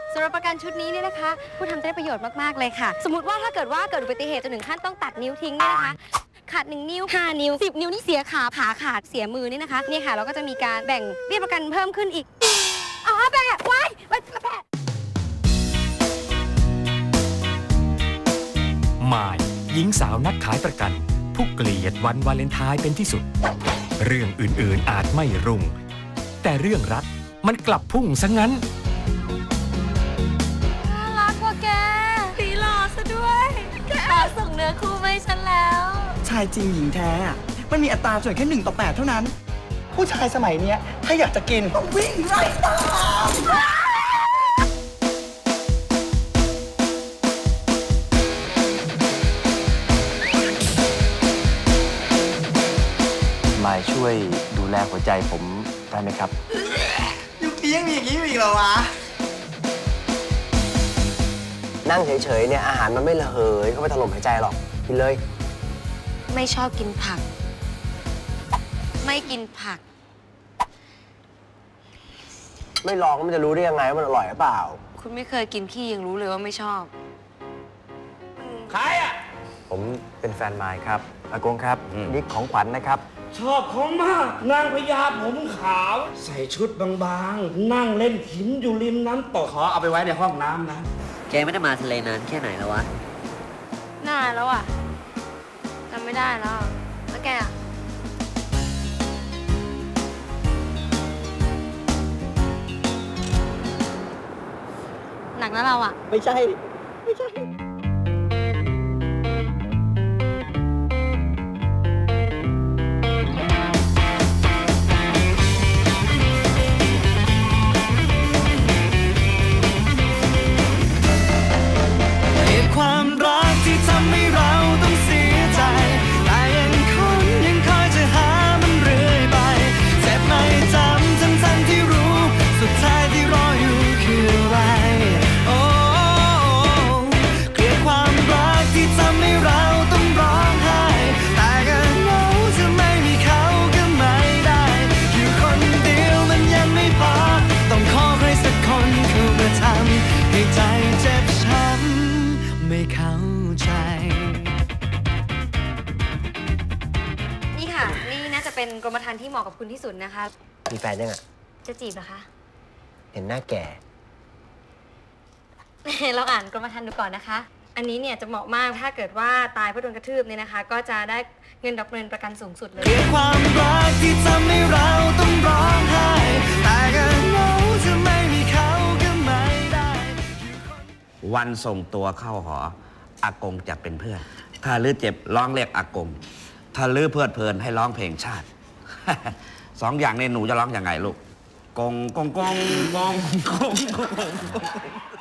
สำหรับประกันชุดนี้เนี่ยนะคะผู้ทำได้ประโยชน์มากๆเลยค่ะสมมติว่าถ้าเกิดอุบัติเหตุจนถึงขั้นต้องตัดนิ้วทิ้งเนี่ยนะคะขาด1 นิ้ว5 นิ้ว10 นิ้วนี่เสียขาขาดเสียมือนี่นะคะเนี่ยค่ะเราก็จะมีการแบ่งเบี้ยประกันเพิ่มขึ้นอีกแบ่งไว้แบ่งมายหญิงสาวนักขายประกันผู้เกลียดวันวาเลนไทน์เป็นที่สุดเรื่องอื่นๆอาจไม่รุ่งแต่เรื่องรักมันกลับพุ่งซะงั้นน่ารักกว่าแกตีหล่อซะด้วยแกส่งเนื้อคู่ให้ฉันแล้วชายจริงหญิงแท้มันมีอัตราส่วนแค่1 ต่อ 8เท่านั้นผู้ชายสมัยนี้ถ้าอยากจะกินต้องวิ่งไล่ตามมายช่วยดูแลหัวใจผมได้ไหมครับยุคนี้ยังมีอย่างนี้อีกเหรอวะนั่งเฉยๆเนี่ยอาหารมันไม่ระเหยเข้าไปถล่มหายใจหรอกกินเลยไม่ชอบกินผักไม่กินผักไม่ลองมันจะรู้ได้ยังไงว่ามันอร่อยหรือเปล่าคุณไม่เคยกินขี้ยังรู้เลยว่าไม่ชอบใครอ่ะผมเป็นแฟนมายครับอากงครับนี่ของขวัญนะครับชอบเขามากนางพญาผมขาวใส่ชุดบางๆนั่งเล่นหินอยู่ริมน้ำตกขอเอาไปไว้ในห้องน้ำนะแกไม่ได้มาทะเลนานแค่ไหนแล้ววะนานแล้วอ่ะจำไม่ได้แล้วแล้วแกอะหนักแล้วเราอ่ะไม่ใช่ความรักที่ทำให้เราต้องเสียใจแต่ยังคอยจะหามันเรื่อยไปเจ็บไม่จำทั้งที่รู้สุดท้ายที่รออยู่คืออะไรโอ้เกลียดความรักที่ทำให้เราต้องร้องไห้แต่ก็เหงาจะไม่มีเขาก็ไม่ได้อยู่คนเดียวมันยังไม่พอต้องขอใครสักคนเข้ามาทำให้ใจเจ็บช้ำไม่เข้าใจนี่ค่ะนี่น่าจะเป็นกรมธรรม์ที่เหมาะกับคุณที่สุดนะคะมีแฟนยังอ่ะจะจีบเหรอคะเห็นหน้าแก่เราอ่านกรมธรรม์ดูก่อนนะคะอันนี้เนี่ยจะเหมาะมากถ้าเกิดว่าตายเพราะโดนกระทืบเนี่ยนะคะก็จะได้เงินดอกเงินประกันสูงสุดเลยความรักที่ทำให้เราต้องร้องไห้แต่ก็เหงาจะไม่มีเขาก็ไม่ได้วันส่งตัวเข้าหออากงจะเป็นเพื่อนถ้าลือเจ็บร้องเรียกอากงถ้าลือเพลิดเพลินให้ร้องเพลงชาติ 2 อย่างนี้หนูจะร้องยังไงลูกกงกงกงกงกง